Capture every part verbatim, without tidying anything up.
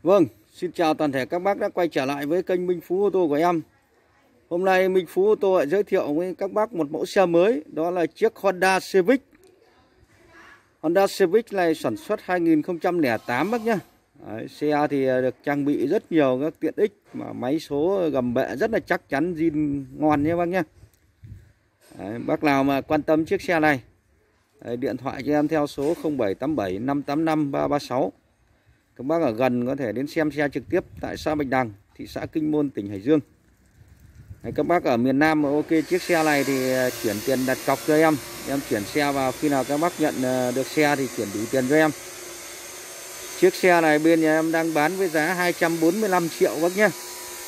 Vâng, xin chào toàn thể các bác đã quay trở lại với kênh Minh Phú ô tô của em. Hôm nay Minh Phú ô tô lại giới thiệu với các bác một mẫu xe mới, đó là chiếc Honda Civic. Honda Civic này sản xuất hai nghìn không trăm lẻ tám bác nhá. Đấy, xe thì được trang bị rất nhiều các tiện ích, mà máy số gầm bệ rất là chắc chắn, zin ngon nhé bác nhá. Đấy, bác nào mà quan tâm chiếc xe này, đấy, điện thoại cho em theo số không bảy tám bảy năm tám năm ba ba sáu. Các bác ở gần có thể đến xem xe trực tiếp tại xã Bạch Đằng, thị xã Kinh Môn, tỉnh Hải Dương. Đấy, các bác ở miền Nam mà ok chiếc xe này thì chuyển tiền đặt cọc cho em. Em chuyển xe vào, khi nào các bác nhận được xe thì chuyển đủ tiền cho em. Chiếc xe này bên nhà em đang bán với giá hai trăm bốn mươi lăm triệu bác nhé.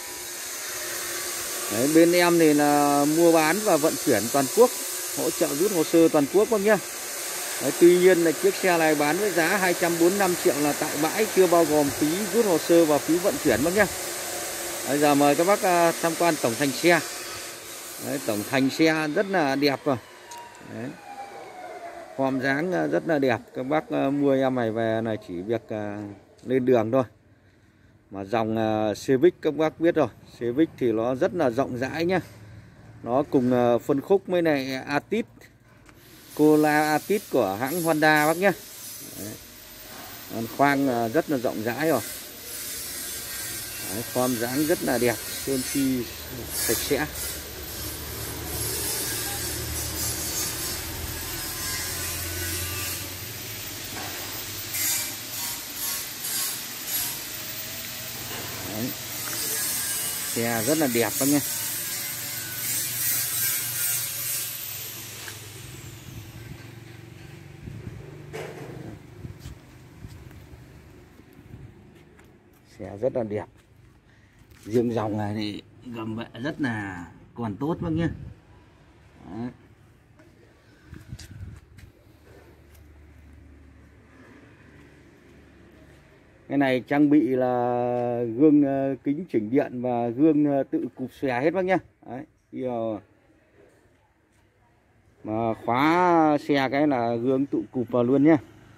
Đấy, bên em thì là mua bán và vận chuyển toàn quốc, hỗ trợ rút hồ sơ toàn quốc bác nhé. Đấy, tuy nhiên là chiếc xe này bán với giá hai trăm bốn mươi lăm triệu là tại bãi, chưa bao gồm phí rút hồ sơ và phí vận chuyển bác nhé. Bây giờ mời các bác tham quan tổng thành xe. Đấy, tổng thành xe rất là đẹp rồi. Đấy, form dáng rất là đẹp. Các bác mua em này về này chỉ việc lên đường thôi. Mà dòng Civic các bác biết rồi, Civic thì nó rất là rộng rãi nhá. Nó cùng phân khúc với này Altis, Cola Altis của hãng Honda bác nhé. Đấy, khoang rất là rộng rãi rồi. Đấy, form dáng rất là đẹp, sơn si sạch sẽ. Đấy, xe rất là đẹp bác nhé. Xe rất là đẹp. Riêng dòng này thì gầm bệ rất là còn tốt bác nhé. Đấy. Cái này trang bị là gương kính chỉnh điện và gương tự cụp xòe hết bác nhé. Đấy. Mà khóa xe cái là gương tự cụp vào luôn nhé.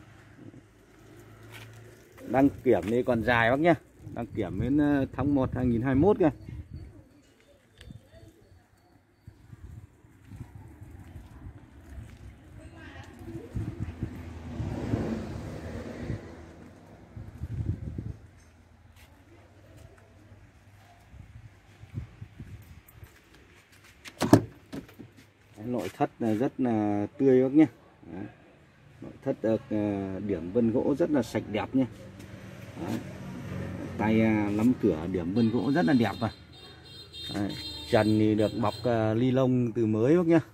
Đăng kiểm thì còn dài bác nhé. Đăng kiểm đến tháng một hai nghìn không trăm hai mươi mốt kìa. Nội thất này rất là tươi bác nhé. Đấy. Nội thất được điểm vân gỗ rất là sạch đẹp nhé. Đấy. Tay nắm cửa điểm vân gỗ rất là đẹp rồi. Đấy. Trần thì được bọc ly lông từ mới bác nhé.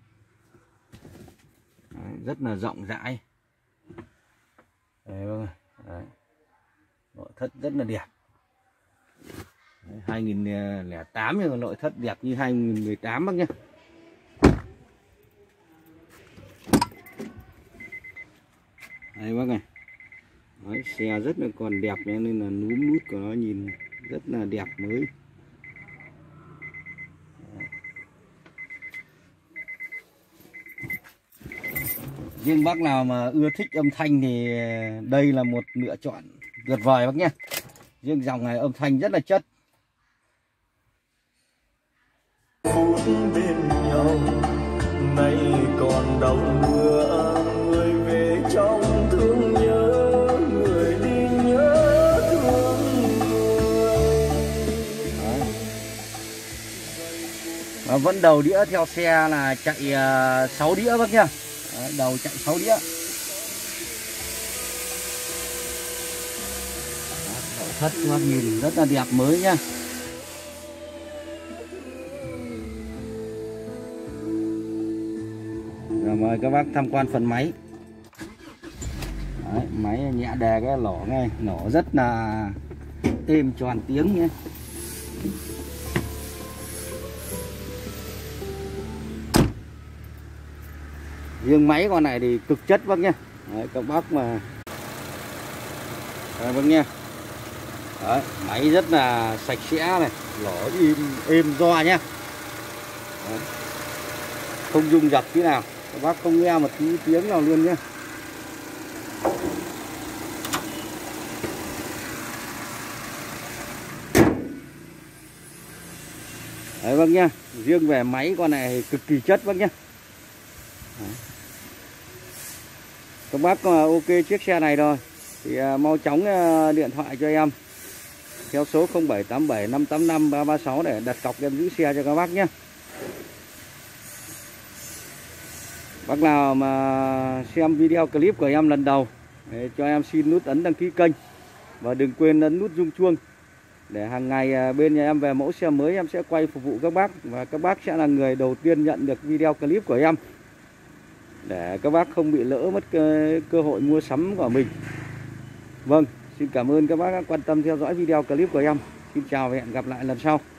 Đấy. Rất là rộng rãi. Đấy, bác. Đấy. Nội thất rất là đẹp. Đấy. hai nghìn không trăm lẻ tám nhưng nội thất đẹp như hai nghìn không trăm mười tám bác nhé. Đây bác này. Đấy, xe rất là còn đẹp nên là núm nút của nó nhìn rất là đẹp mới. Đấy. Riêng bác nào mà ưa thích âm thanh thì đây là một lựa chọn tuyệt vời bác nhé. Riêng dòng này âm thanh rất là chất. Phút bên nhau nay còn đâu nữa, người về trong thương nhớ, người đi nhớ thương người. Và vẫn đầu đĩa theo xe là chạy sáu đĩa bác nhá. Đấy, đầu chạy sáu đĩa. Nội thất các bác nhìn rất là đẹp mới nhá. Rồi mời các bác tham quan phần máy. Đấy, máy nhẹ đè cái lỗ ngay, nổ rất là êm tròn tiếng nhé. Riêng máy con này thì cực chất bác nhé. Đấy, các bác mà Đấy, bác nhé. Đấy, máy rất là sạch sẽ này, lỗ im êm do nhé. Đấy. Không rung rập tí nào, các bác không nghe một tí tiếng nào luôn nhé. Đấy bác nhá. Riêng về máy con này cực kỳ chất bác nhá. Đấy. Các bác ok chiếc xe này rồi thì mau chóng điện thoại cho em theo số không bảy tám bảy năm tám năm ba ba sáu để đặt cọc em giữ xe cho các bác nhé. Bác nào mà xem video clip của em lần đầu cho em xin nút ấn đăng ký kênh và đừng quên ấn nút rung chuông để hàng ngày bên nhà em về mẫu xe mới em sẽ quay phục vụ các bác, và các bác sẽ là người đầu tiên nhận được video clip của em để các bác không bị lỡ mất cơ, cơ hội mua sắm của mình. Vâng, xin cảm ơn các bác đã quan tâm theo dõi video clip của em. Xin chào và hẹn gặp lại lần sau.